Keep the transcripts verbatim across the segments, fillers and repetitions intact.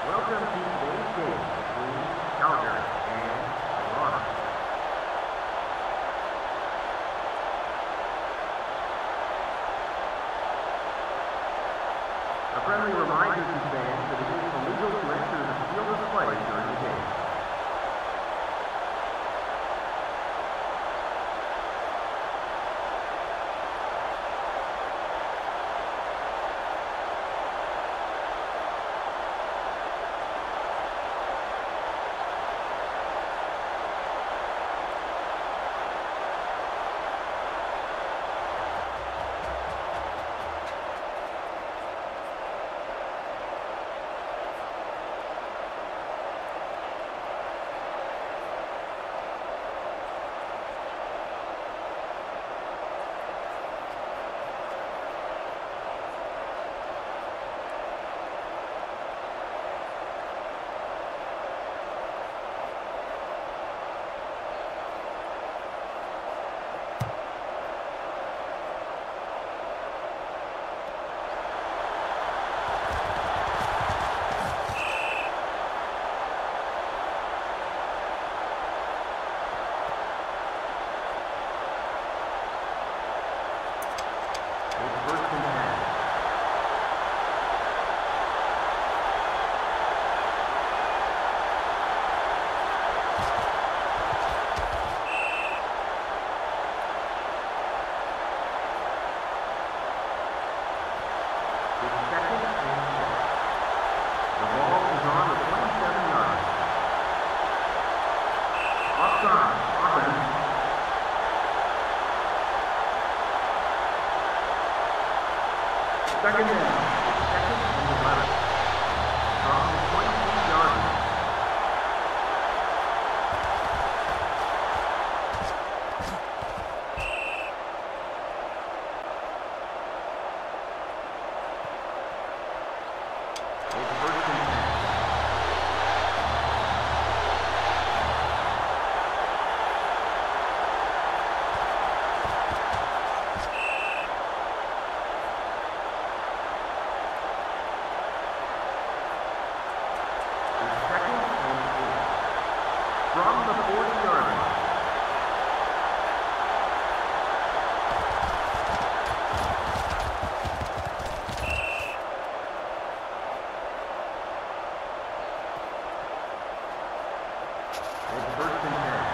Welcome to today's game between Calgary and Argonauts. A friendly reminder to fans that it is illegal to enter the field of play during the game. Second down, second and eleven. From the twenty-two yard line. It's first and ten. From the forty yard line. It's first and ten.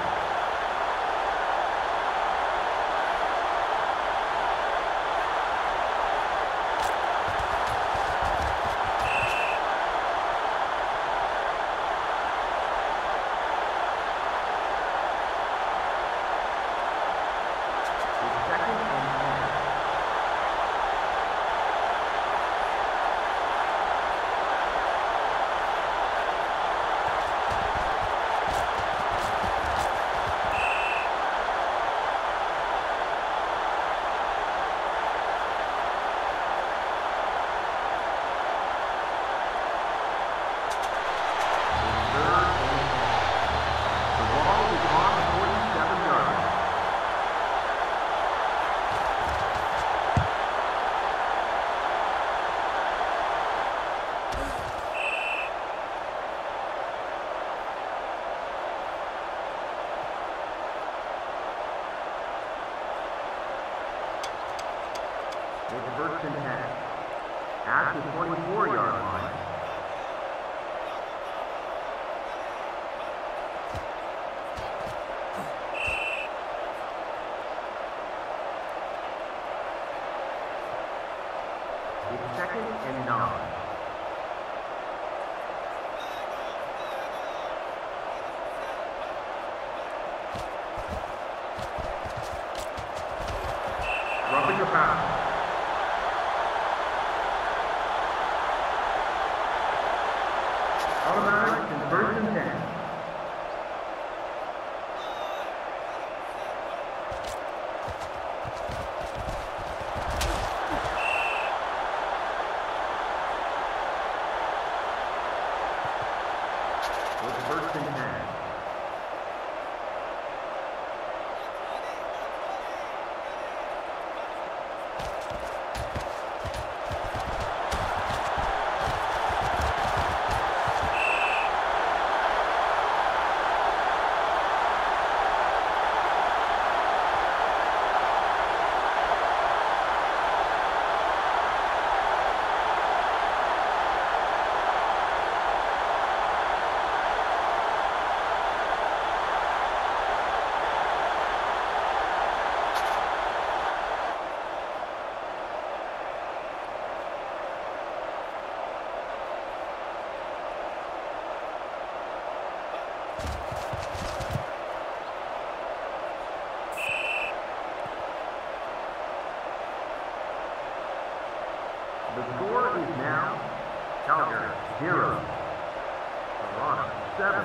It's first and ten. At the twenty-four yard line. It's second and nine. Roughing the pass. Automatic and first and ten. It's first and ten. Argonauts, seven.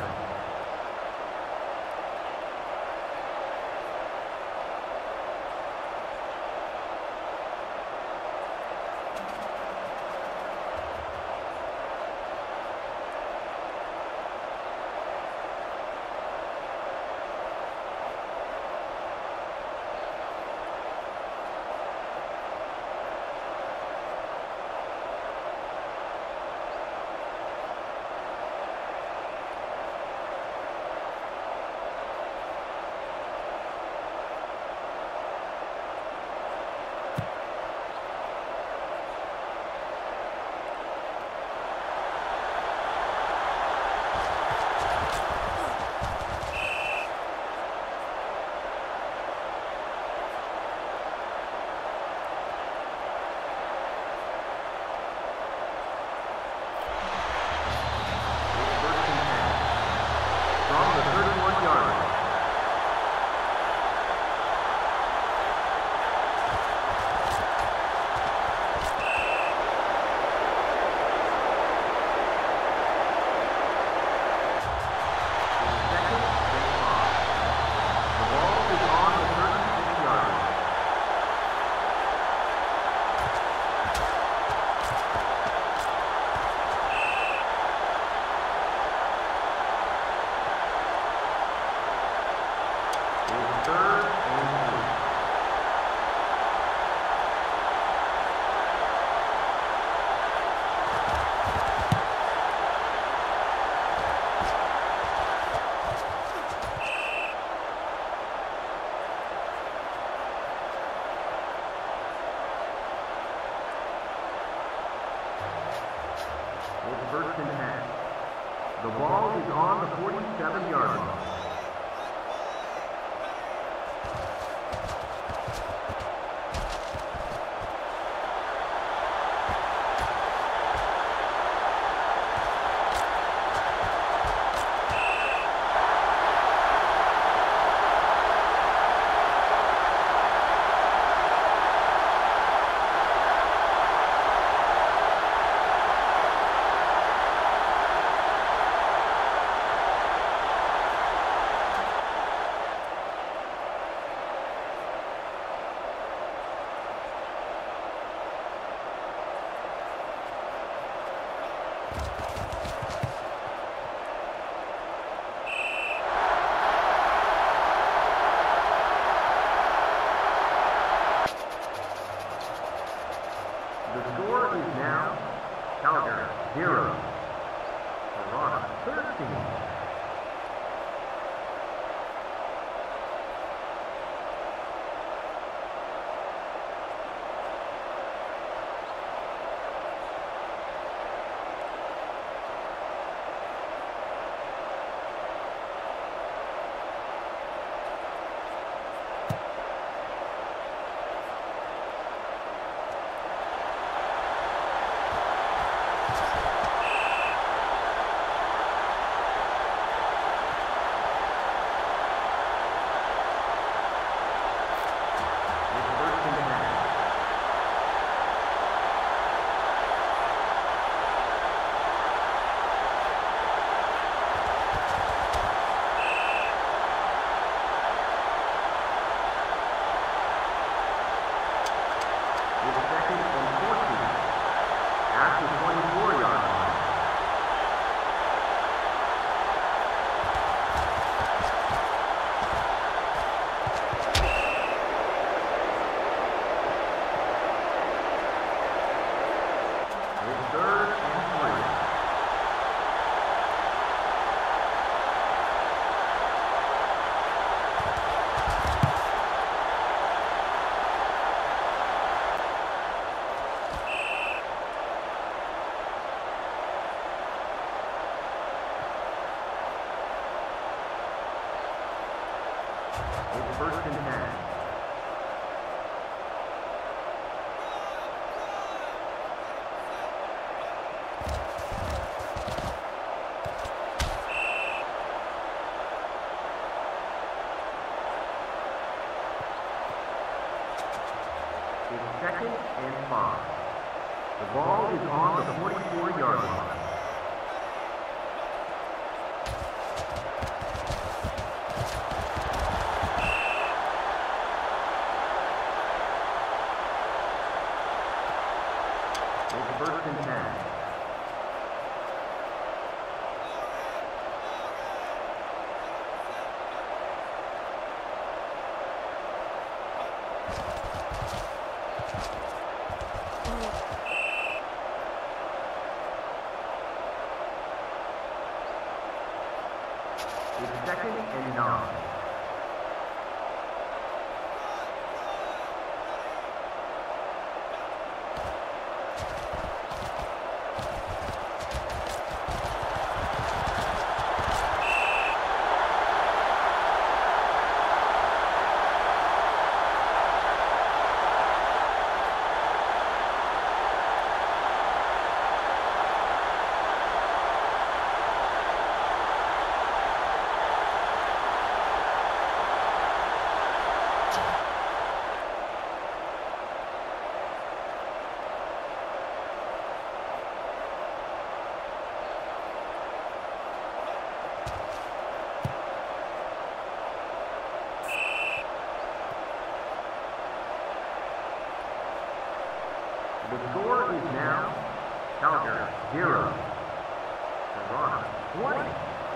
First and ten. The ball is on the forty-seven yard line. The score is now Calgary zero, Argonauts thirteen. It's first and ten. It's second and five. The ball is on the forty-four yard line. It's second and nine. The score is now Calgary zero, Argonauts twenty.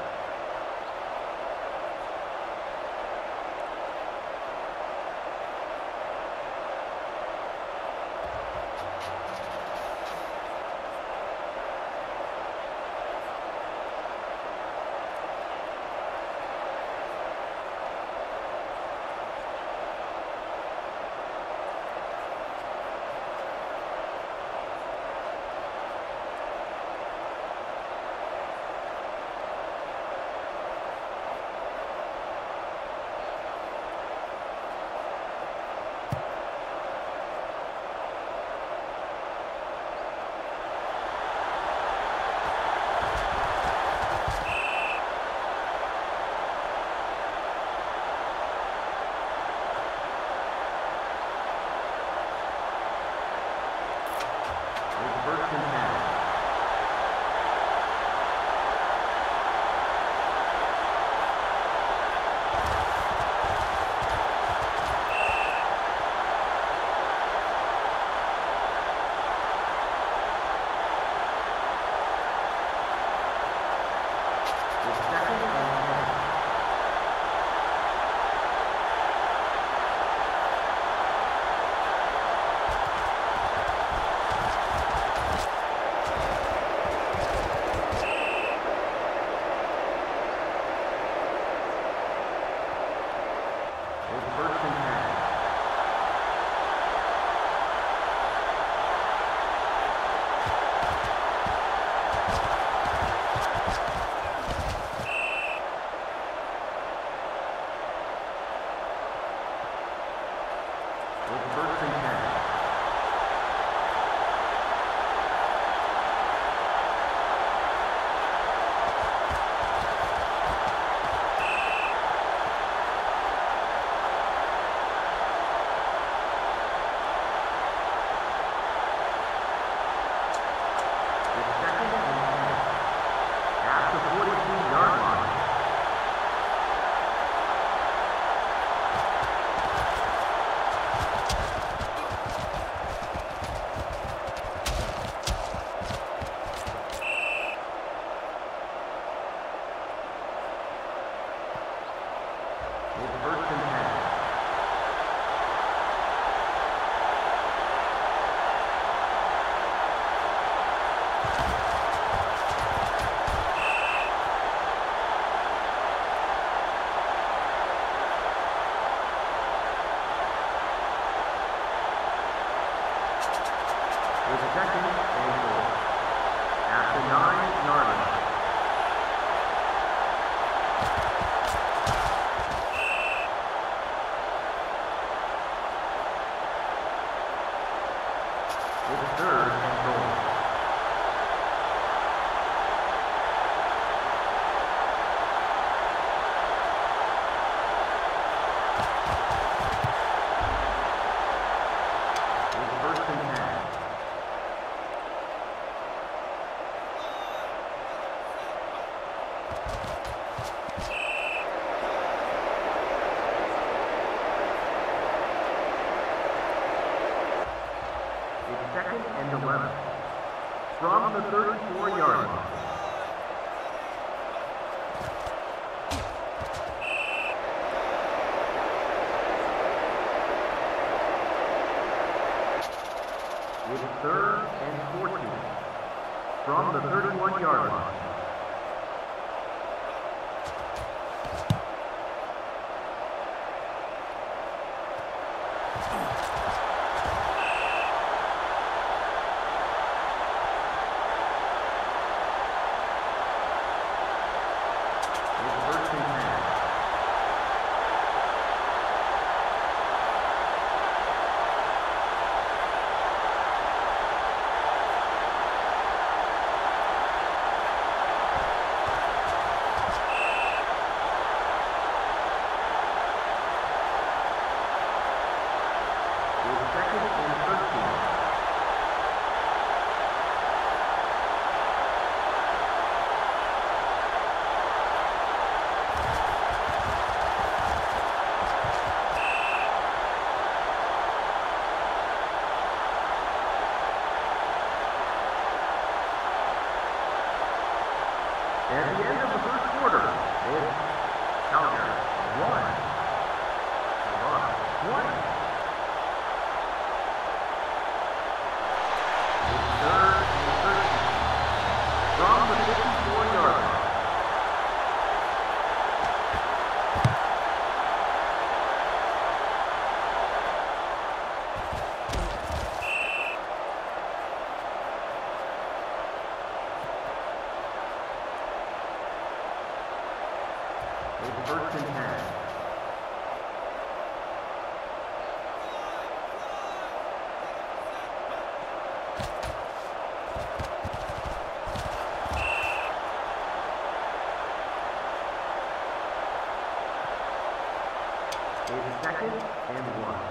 First and ten. Second and goal. After nine yard line. It's third and goal. It's first and ten. Second and eleven. From the thirty-four yard line. It's third and fourteen. From the thirty-one yard line. At the end of the first quarter, it's Calgary one, Argonauts twenty. It's third and thirteen from the fifty-four yard line. It's first and ten. It's second and one.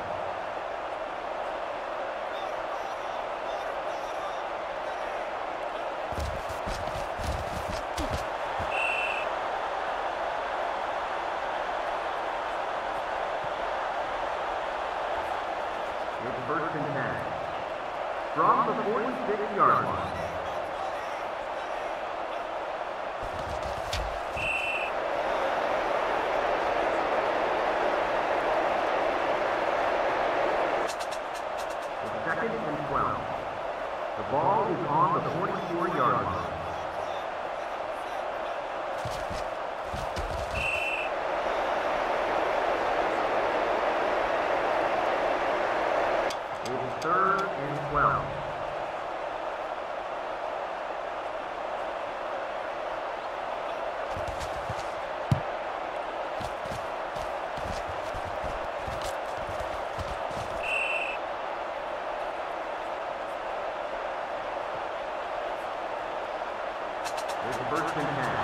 It's first and ten from the forty-six yard line. It's second and twelve. The ball is on the forty-four yard line. It's third and twelve. It's first and ten.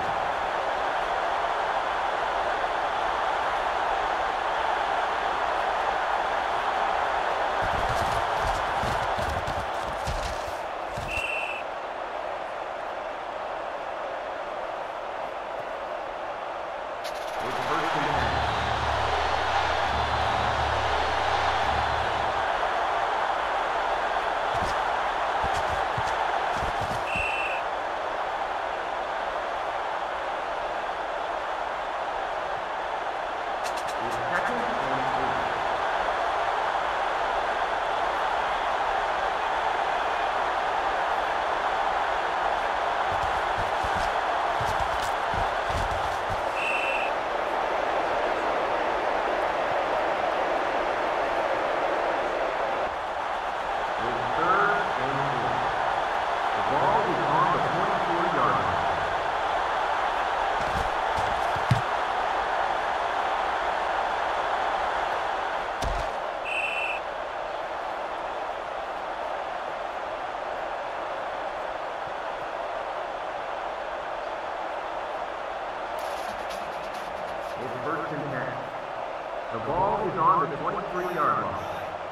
It's first and ten. The ball is on the twenty-three yard line.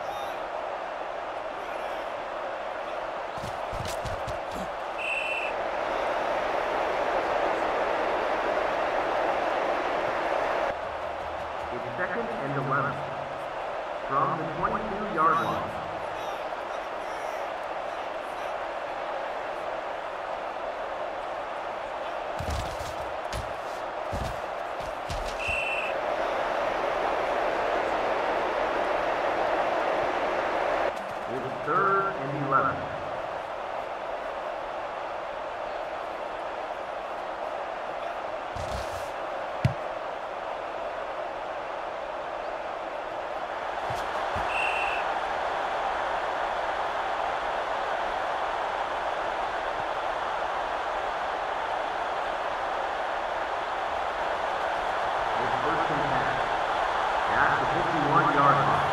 It's second and eleven from the twenty-two yard line. It's third and eleven. It's first and ten. At the fifty-one yard line.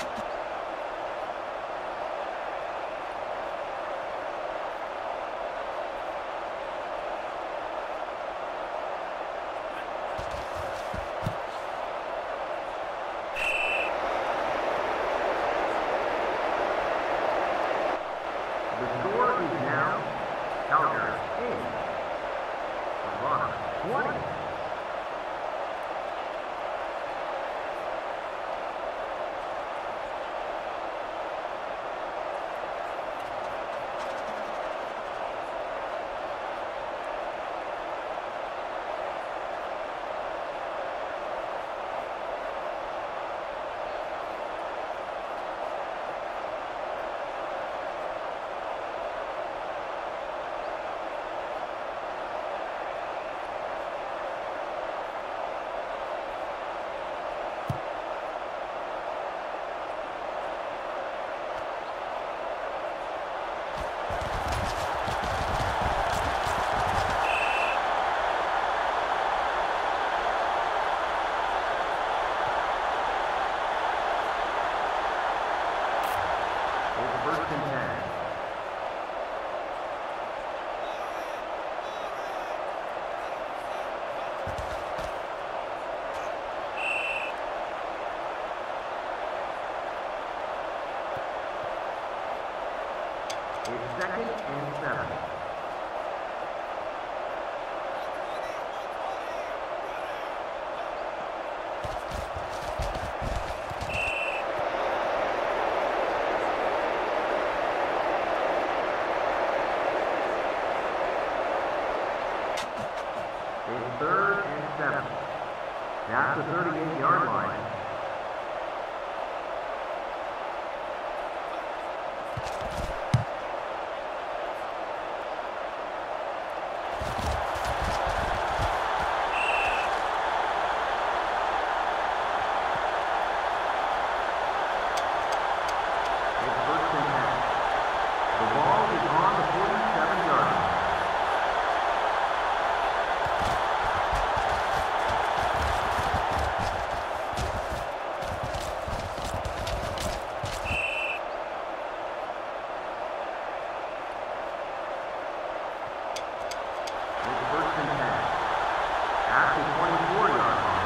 The score is now Calgary eight, Argonauts twenty. First and ten. It's second and seven. It's third and seven. That's the thirty-eight yard line. It's first and ten. The ball is on the forty-seven yard line. At the twenty-four yard line.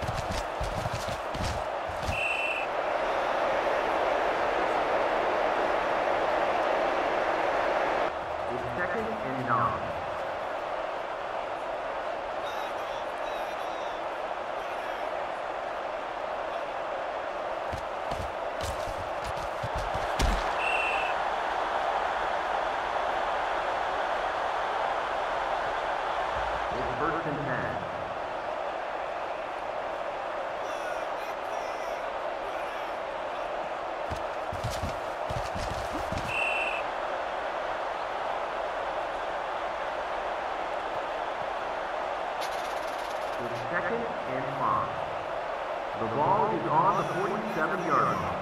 It's second and nine. It's first and ten. It's second and five. The ball is on the forty-seven yard line.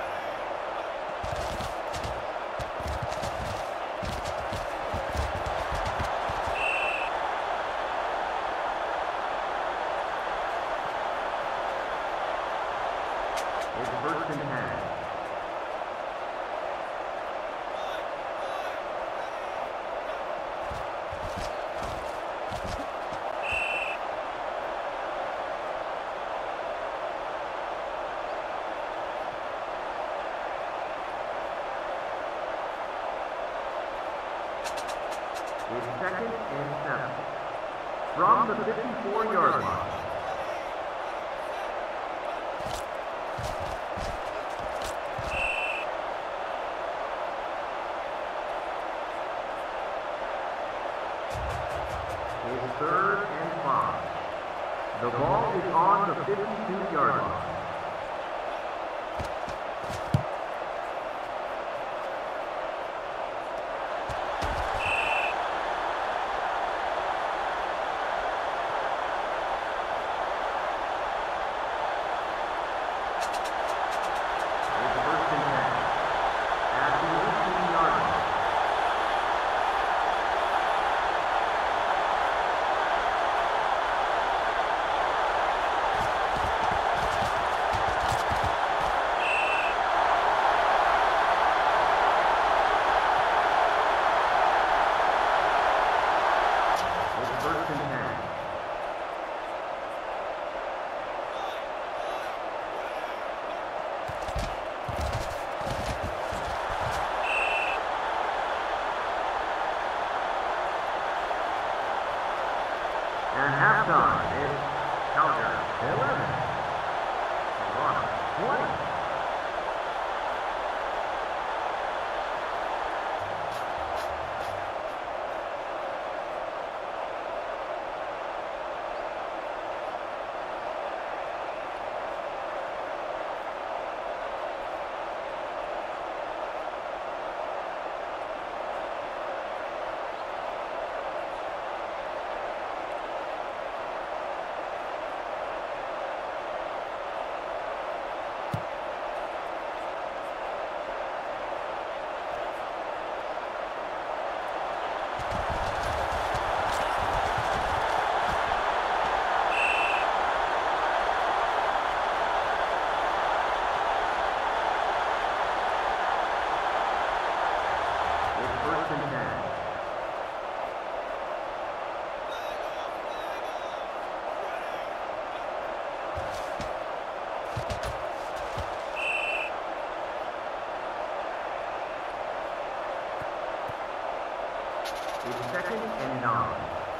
It's first and ten. It's second and seven. From the fifty-four yard line. It's third and five. The ball is on the fifty-two yard line. And halftime is Calgary eleven, Argonauts twenty. First and ten. It's second and nine.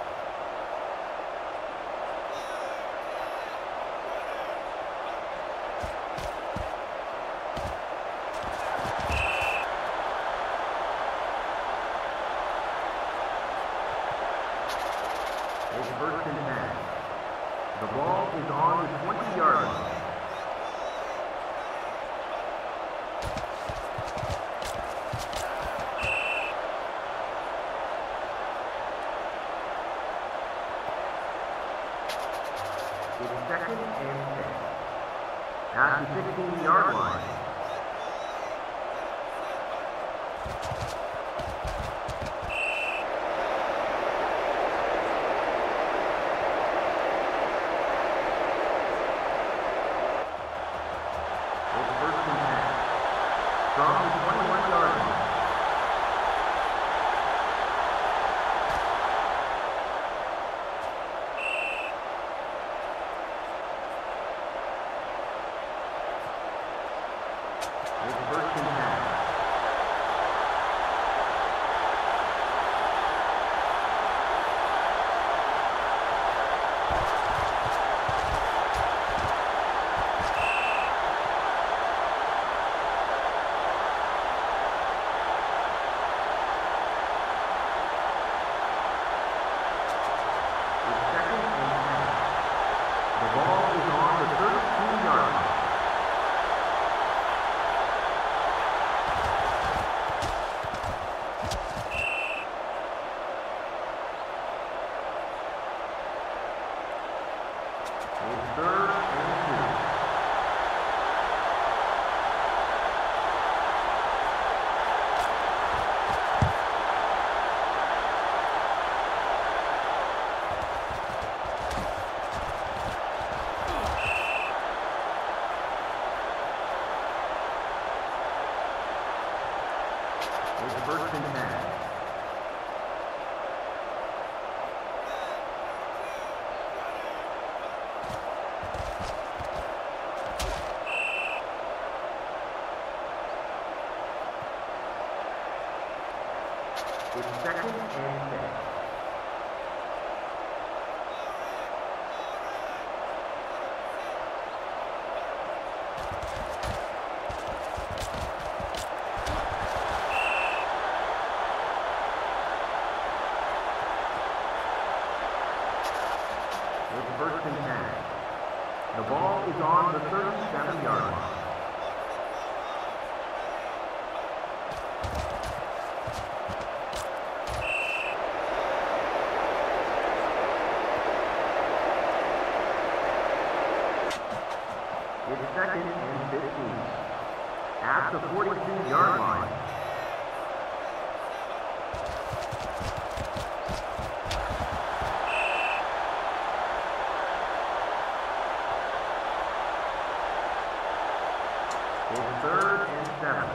It's first and ten. The ball is on the twenty yard line. It's second and six. At the sixteen yard line. From the twenty-one yard line. It's third and two. It's first and ten. It's second and six. It's first and ten. The ball is on the thirty-seven yard line. It's second and fifteen. At the forty-two yard line. It's third and seven.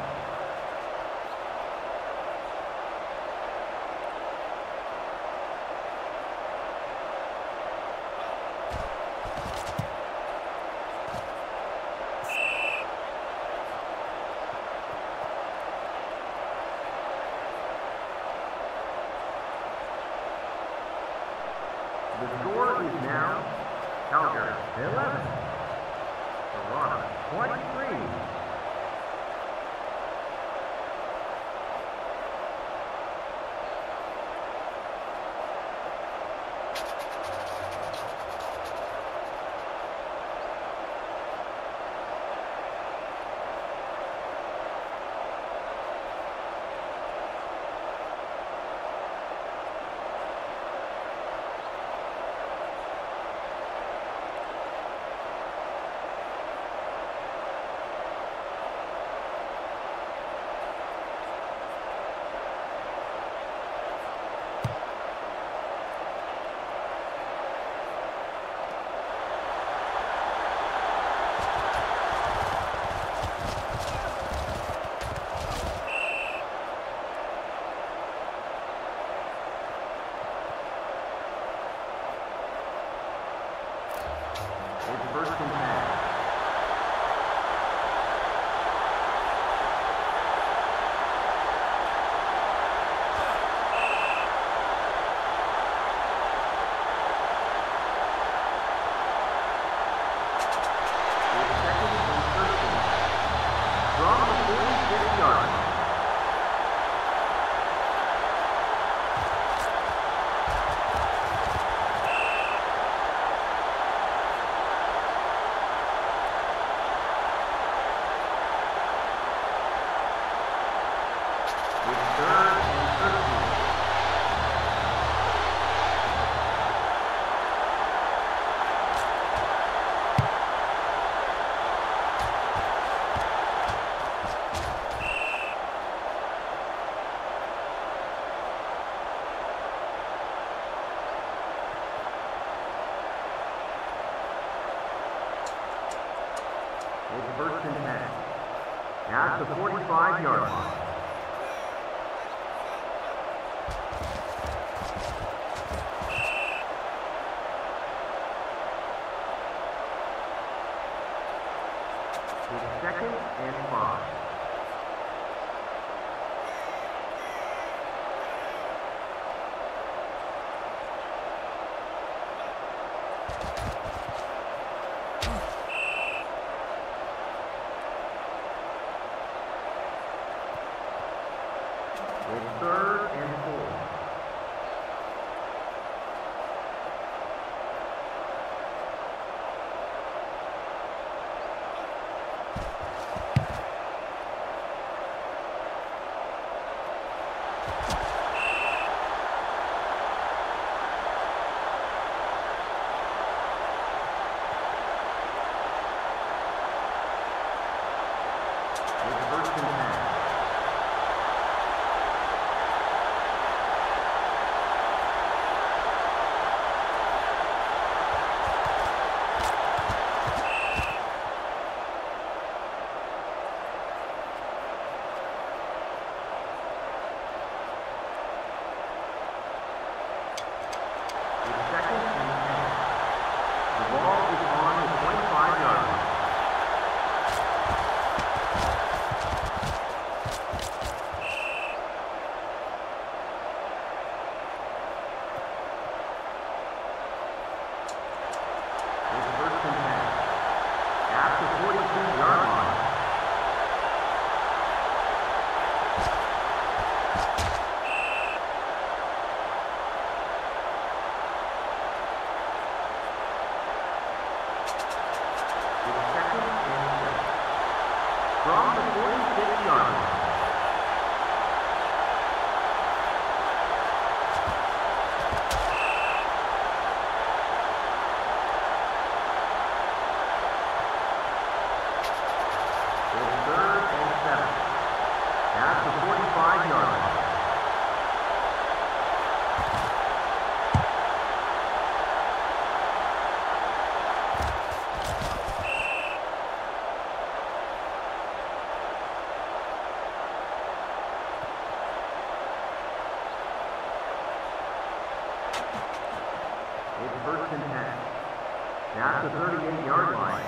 The score is now Calgary eleven, Toronto twenty-three. It's first and ten. It's second and thirteen. From the forty-six yard line. It's third and thirteen. It's first and ten. At the forty-five yard line. It's second and five. It's third and four. ball is on the twenty-five yard line. It's first and ten. At the forty-two yard line. From the forty-six yard line. It's third and seven. At the forty-five yard line. It's first and ten. At the thirty-eight yard line.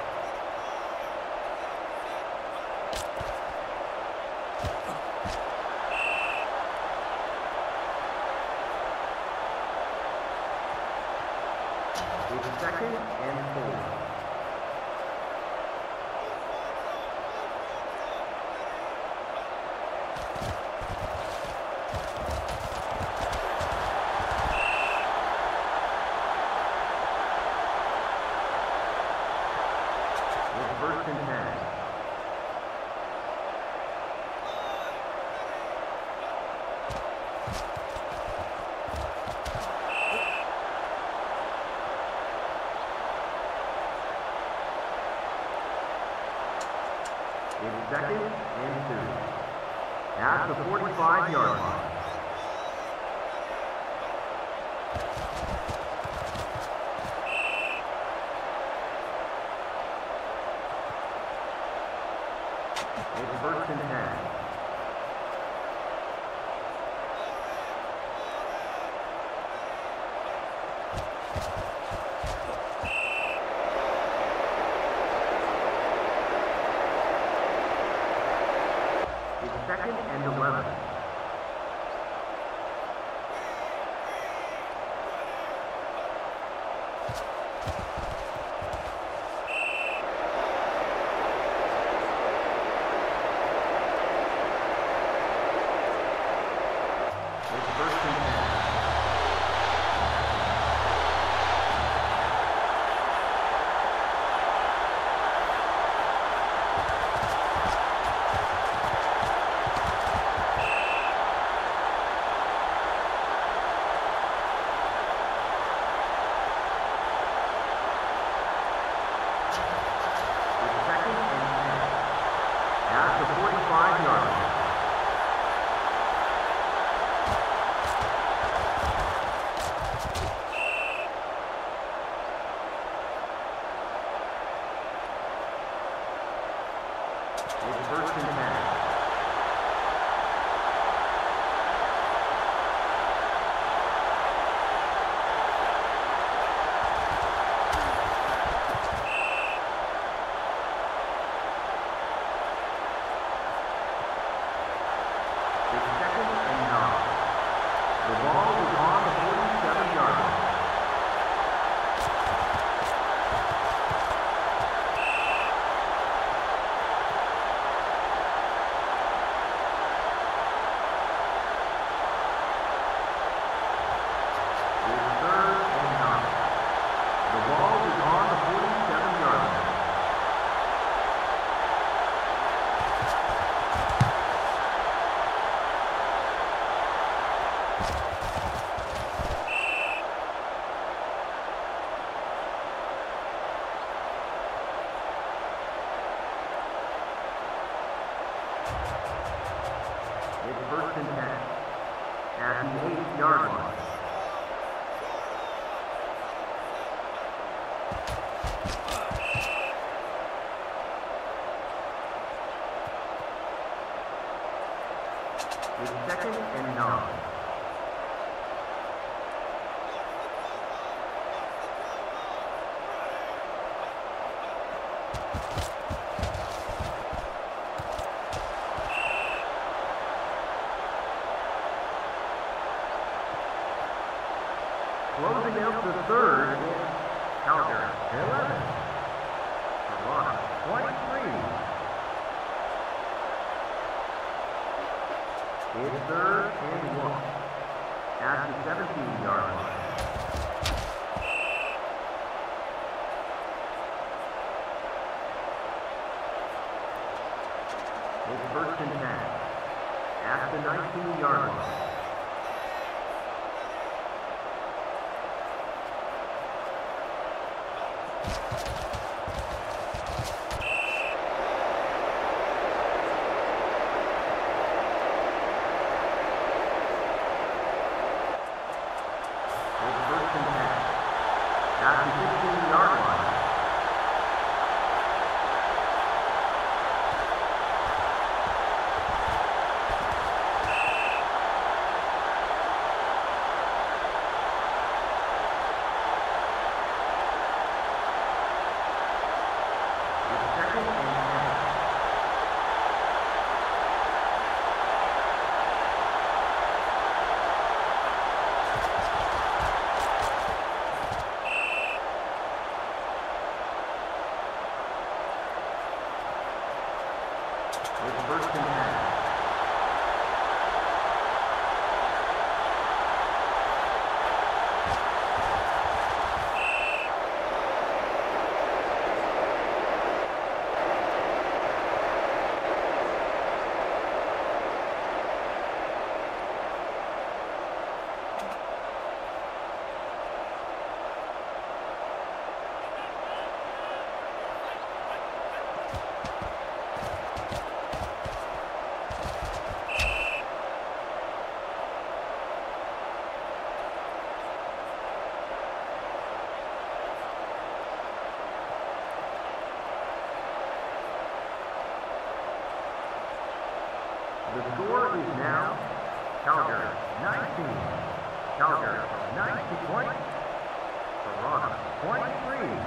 It's second and four. First and ten. It's second and two. At the forty-five yard line. It's first and ten. It's second and eleven. At the forty-five yard line. It's first and ten. It's first and ten. At the eight yard line. It's second and nine. Closing out the third, Calgary, eleven. Toronto, twenty-three. It's third and one at the seventeen-yard line. It's first and ten at the nineteen-yard line. The score is now Calgary nineteen. Calgary nineteen points. Toronto twenty-three.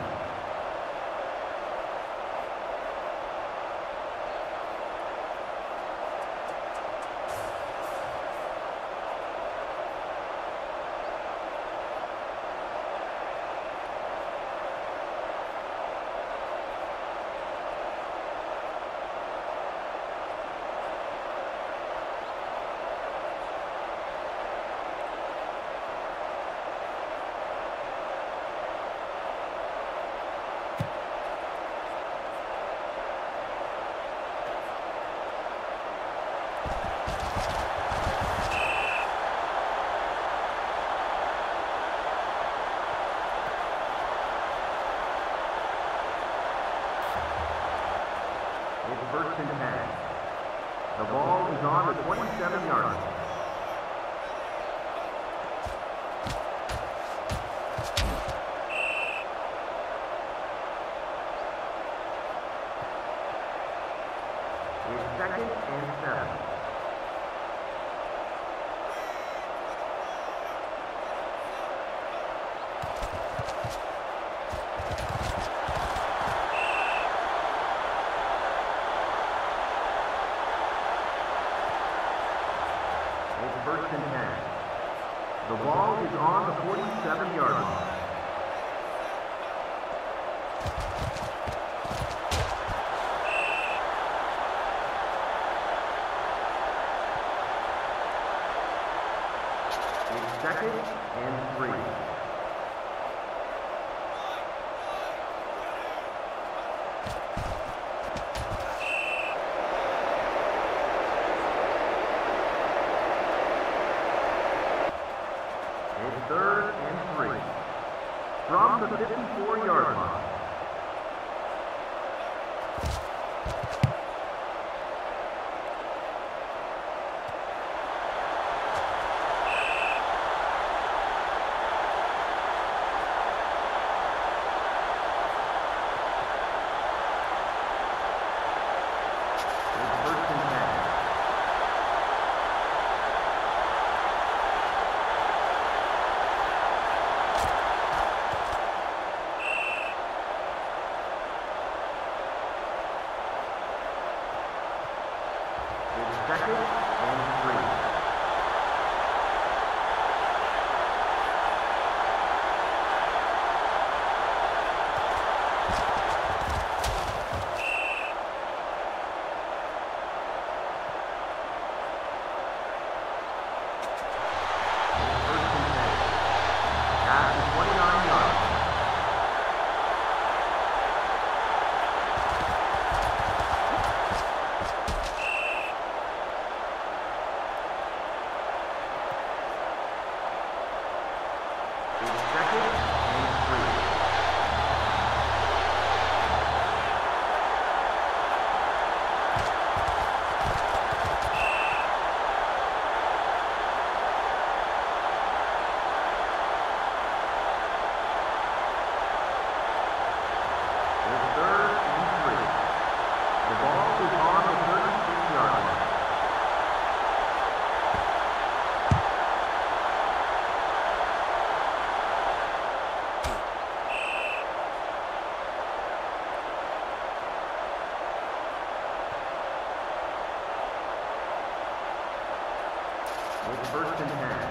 First and ten. The ball is on the twenty-seven-yard line. It's second and seven. First and ten. The ball is on the forty-seven-yard line. It's second and three. Third and three. From the fifty-four-yard line. second and three. It's first and ten.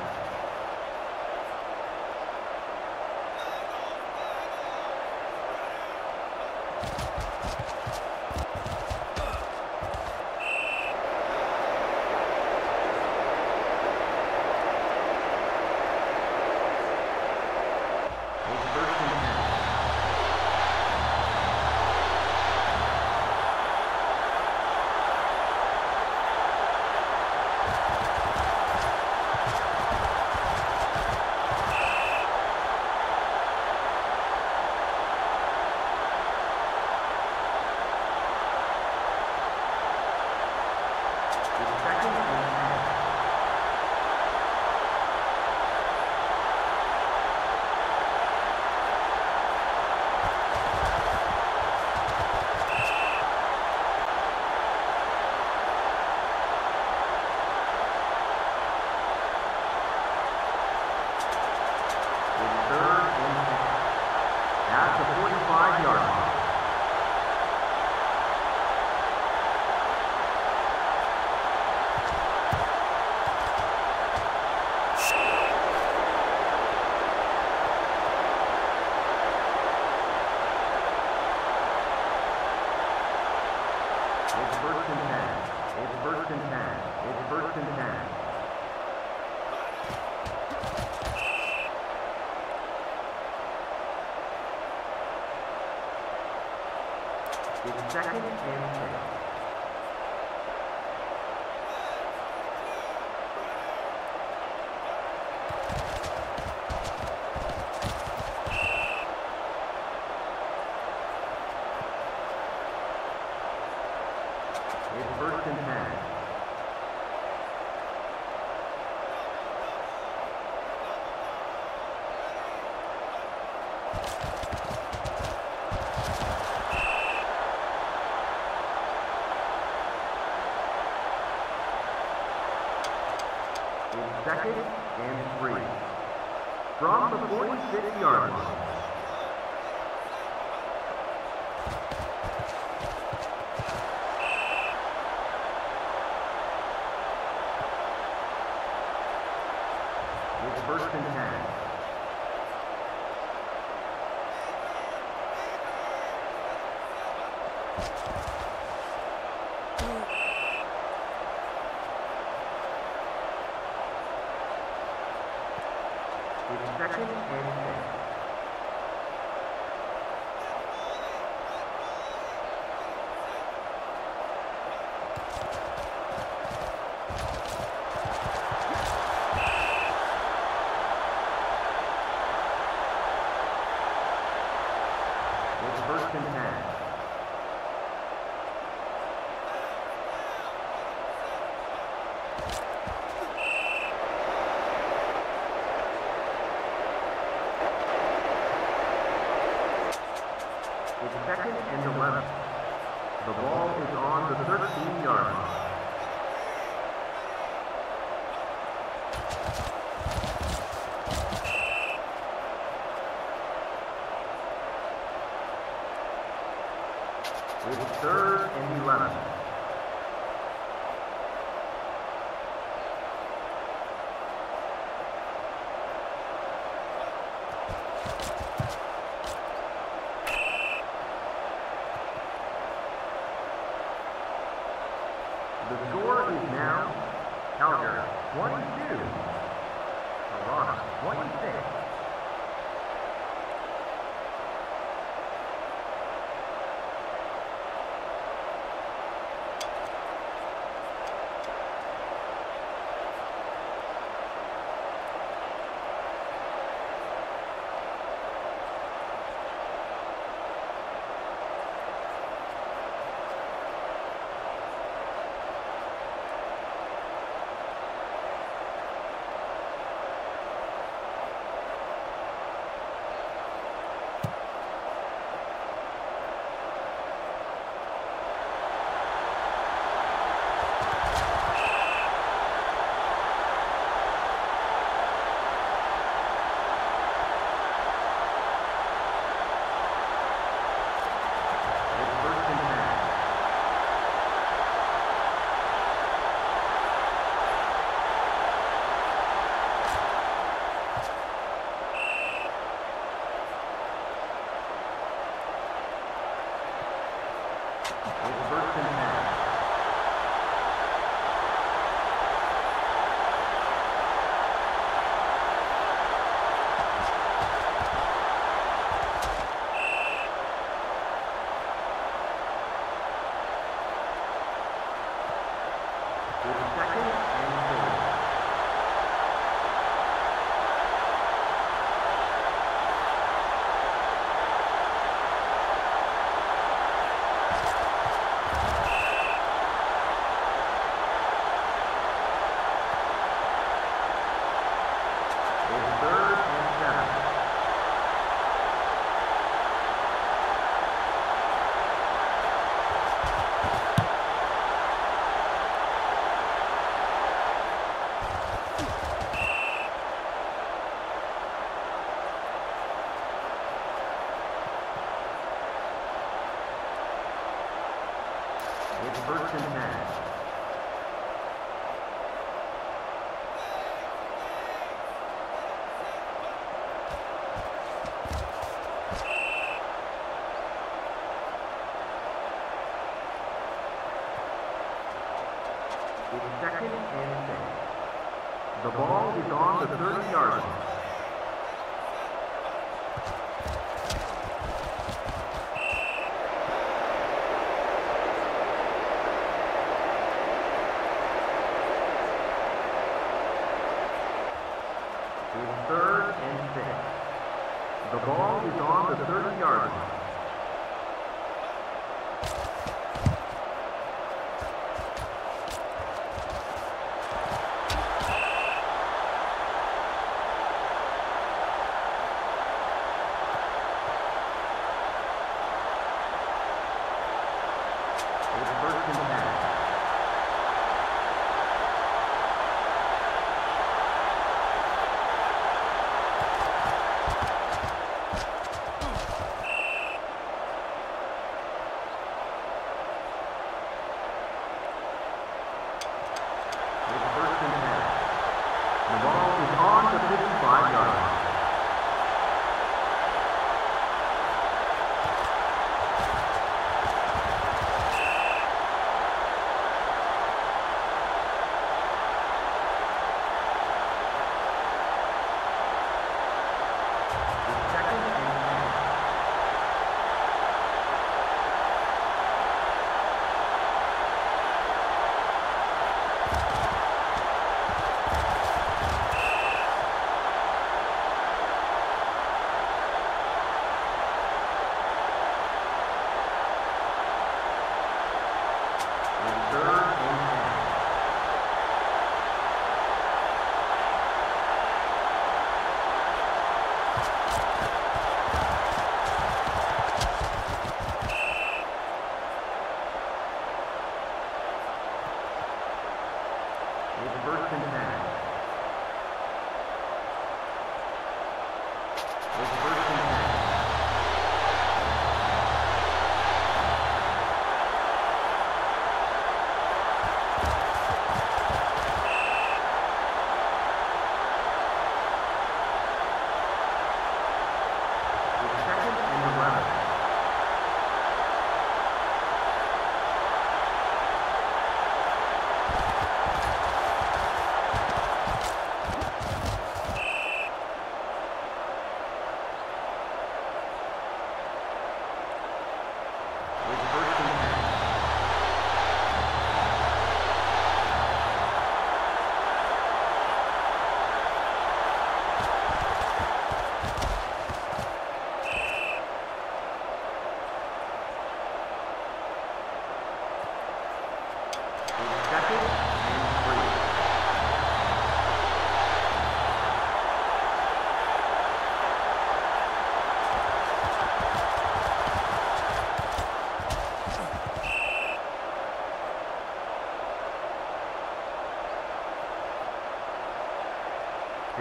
It's second and six. It's first and ten. Second and three. From the forty-six yard line. It's first and ten. It's second and six. It's first and ten. It's second and eleven. The ball is on the thirteen yard line. It's third and eleven. The score is now Calgary twenty-two, Argonauts twenty-six. It's first and ten. It's second and six. The ball is on the thirty-yard line. It's third and six. The ball is on the thirty-yard line.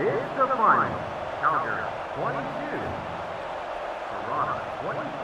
is the final. Calgary twenty-two, Argonauts twenty-two.